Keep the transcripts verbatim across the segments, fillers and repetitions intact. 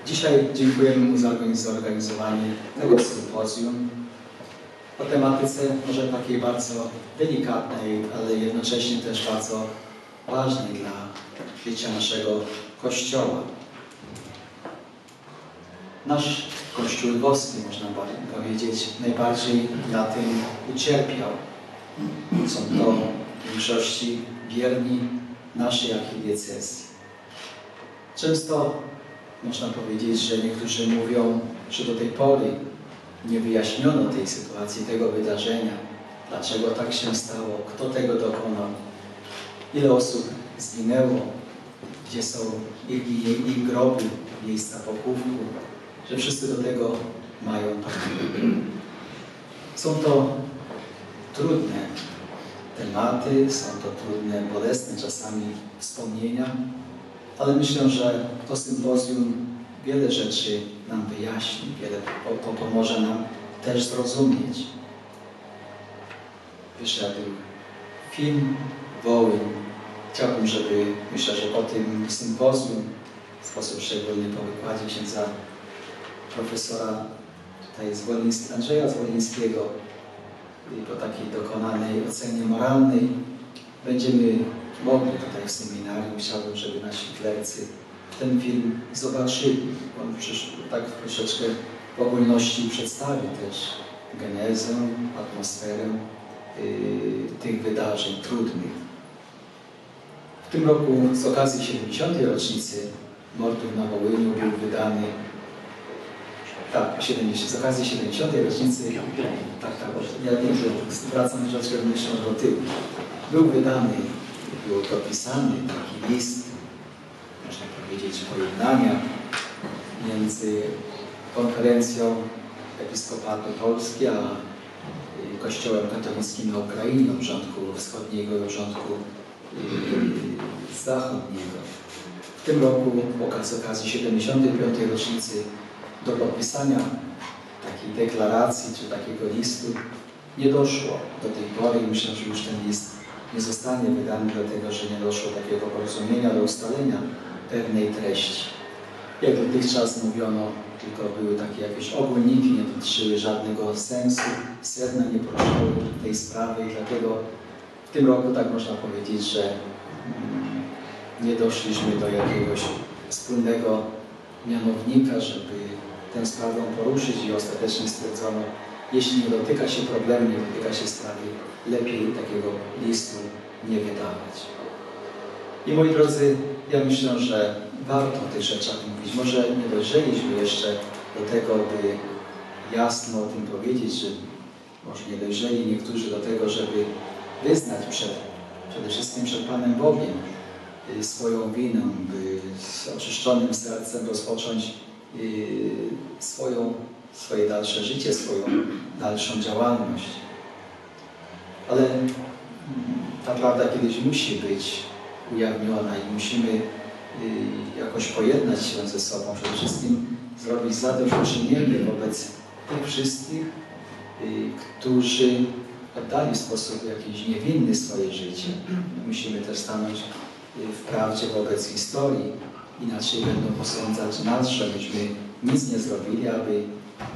Dzisiaj dziękujemy mu za zorganizowanie tego sympozjum o tematyce może takiej bardzo delikatnej, ale jednocześnie też bardzo ważnej dla życia naszego Kościoła. Nasz Kościół Lwowski, można powiedzieć, najbardziej na tym ucierpiał. Są to w większości wierni naszej archidiecezji. Często można powiedzieć, że niektórzy mówią, że do tej pory nie wyjaśniono tej sytuacji, tego wydarzenia, dlaczego tak się stało, kto tego dokonał, ile osób zginęło, gdzie są ich, ich, ich groby, miejsca pochówku, że wszyscy do tego mają pamięć. Są to trudne tematy, są to trudne, bolesne czasami wspomnienia, ale myślę, że to sympozjum wiele rzeczy nam wyjaśni, wiele po, po, pomoże nam też zrozumieć. Wyszedł film Wołyń. Chciałbym, żeby, myślę, że po tym sympozjum w sposób szczególny po wykładzie księdza profesora tutaj z Wolińskiego, Andrzeja Zwolińskiego i po takiej dokonanej ocenie moralnej będziemy mogli tutaj w seminarium. Chciałbym, żeby nasi klercy ten film zobaczyli. On przecież tak troszeczkę w ogólności przedstawi też genezę, atmosferę yy, tych wydarzeń trudnych. W tym roku z okazji siedemdziesiątej rocznicy mordów na Wołyniu był wydany tak, z okazji siedemdziesiątej rocznicy tak, tak, ja wiem, że wracam troszeczkę myślą do tyłu. Był wydany, był dopisany taki list, można powiedzieć, pojednania między Konferencją Episkopatu Polski a Kościołem katolickim na Ukrainie, obrządku wschodniego i obrządku zachodniego. W tym roku, z okazji siedemdziesiątej piątej rocznicy, do podpisania takiej deklaracji czy takiego listu nie doszło do tej pory i myślę, że już ten list nie zostanie wydany, dlatego że nie doszło takiego porozumienia do ustalenia pewnej treści. Jak dotychczas mówiono, tylko były takie jakieś ogólniki, nie dotyczyły żadnego sensu, sedna nie poruszały tej sprawy i dlatego w tym roku tak można powiedzieć, że nie doszliśmy do jakiegoś wspólnego mianownika, żeby tę sprawę poruszyć i ostatecznie stwierdzono, jeśli nie dotyka się problemu, nie dotyka się sprawy, lepiej takiego listu nie wydawać. I moi drodzy, ja myślę, że warto o tych rzeczach mówić. Może nie dojrzeliśmy jeszcze do tego, by jasno o tym powiedzieć, że może nie dojrzeli niektórzy do tego, żeby wyznać przed, przede wszystkim przed Panem Bogiem swoją winę, by z oczyszczonym sercem rozpocząć swoją, swoje dalsze życie, swoją dalszą działalność. Ale ta prawda kiedyś musi być ujawniona i musimy jakoś pojednać się ze sobą. Przede wszystkim zrobić zadośćuczynienie wobec tych wszystkich, którzy oddali w sposób jakiś niewinny swoje życie. Musimy też stanąć w prawdzie wobec historii. Inaczej będą posądzać nas, że myśmy nic nie zrobili, aby yy,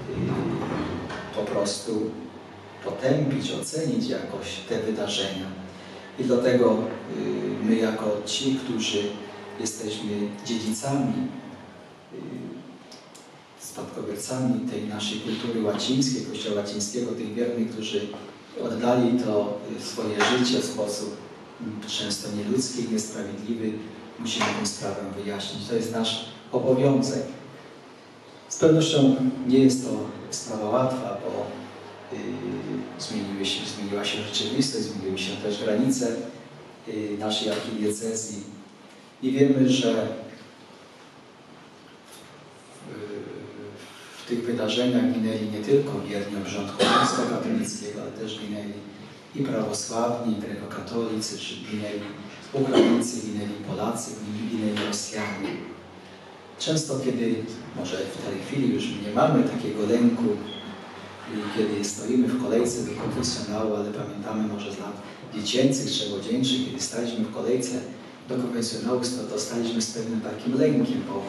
po prostu potępić, ocenić jakoś te wydarzenia. I dlatego yy, my jako ci, którzy jesteśmy dziedzicami, yy, spadkobiercami tej naszej kultury łacińskiej, Kościoła łacińskiego, tych wiernych, którzy oddali to swoje życie w sposób często nieludzki, niesprawiedliwy, musimy tę sprawę wyjaśnić. To jest nasz obowiązek. Z pewnością nie jest to sprawa łatwa, bo yy, zmieniły się, zmieniła się rzeczywistość, zmieniły się też granice yy, naszej archidiecezji i wiemy, że yy, w tych wydarzeniach ginęli nie tylko wierni obrządku rzymskokatolickiego, ale też ginęli i prawosławni, i grekokatolicy, czy ginęli Ukraińcy, ginęli Polacy, ginęli Rosjanie. Często, kiedy, może w tej chwili już nie mamy takiego lęku, kiedy stoimy w kolejce do konfesjonału, ale pamiętamy może z lat dziecięcych czy młodzieńczych, kiedy staliśmy w kolejce do konfesjonału, to staliśmy z pewnym takim lękiem, bo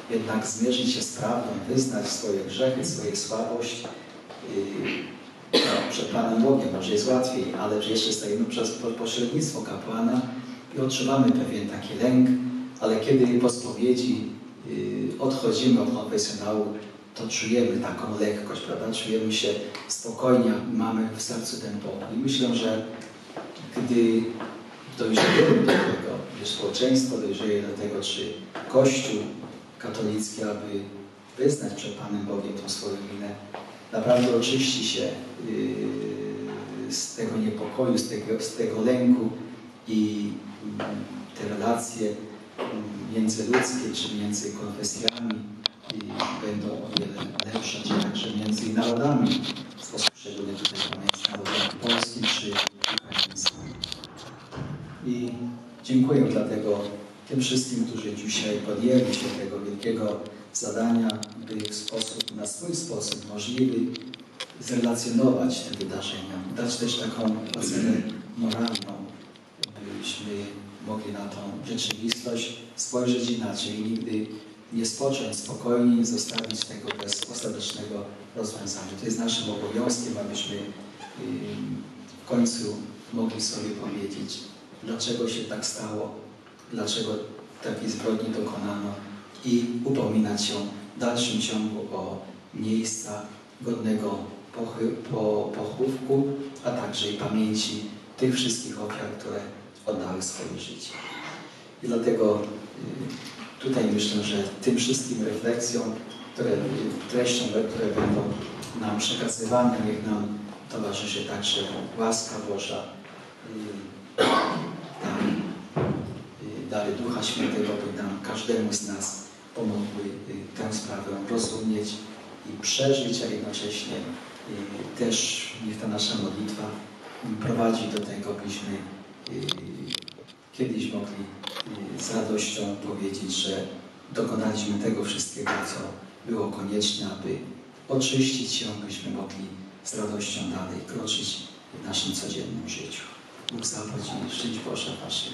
jednak zmierzyć się z prawdą, wyznać swoje grzechy, swoją słabość. No, przed Panem Bogiem może jest łatwiej, ale jeszcze stajemy przez pośrednictwo kapłana i odczuwamy pewien taki lęk, ale kiedy po spowiedzi odchodzimy od konfesjonału, to czujemy taką lekkość, prawda? Czujemy się spokojnie, mamy w sercu ten pokój. Myślę, że gdy dojrzejemy do tego, że społeczeństwo dojrzeje do tego, czy Kościół katolicki, aby wyznać przed Panem Bogiem tą swoją winę, naprawdę oczyści się yy, z tego niepokoju, z tego, z tego lęku i yy, te relacje yy, międzyludzkie czy między konfesjami yy, będą o wiele lepsze, czy także między narodami, w sposób szczególny tutaj między narodem polskim czy ukraińskim. I dziękuję dlatego tym wszystkim, którzy dzisiaj podjęli się tego wielkiego zadania, by w sposób, na swój sposób możliwy zrelacjonować te wydarzenia, dać też taką ocenę moralną, byśmy mogli na tą rzeczywistość spojrzeć inaczej i nigdy nie spocząć spokojnie, nie zostawić tego bez ostatecznego rozwiązania. To jest naszym obowiązkiem, abyśmy w końcu mogli sobie powiedzieć, dlaczego się tak stało, dlaczego takiej zbrodni dokonano i upominać się w dalszym ciągu o miejsca godnego po, pochówku, a także i pamięci tych wszystkich ofiar, które oddały swoje życie. I dlatego tutaj myślę, że tym wszystkim refleksjom, które, treściom, które będą nam przekazywane, niech nam towarzyszy także łaska Boża, tam dary Ducha Świętego, by nam, każdemu z nas pomogły tę sprawę rozumieć i przeżyć, a jednocześnie też niech ta nasza modlitwa prowadzi do tego, byśmy kiedyś mogli z radością powiedzieć, że dokonaliśmy tego wszystkiego, co było konieczne, aby oczyścić się, byśmy mogli z radością dalej kroczyć w naszym codziennym życiu. Bóg zapłać i szczęść Boże w naszych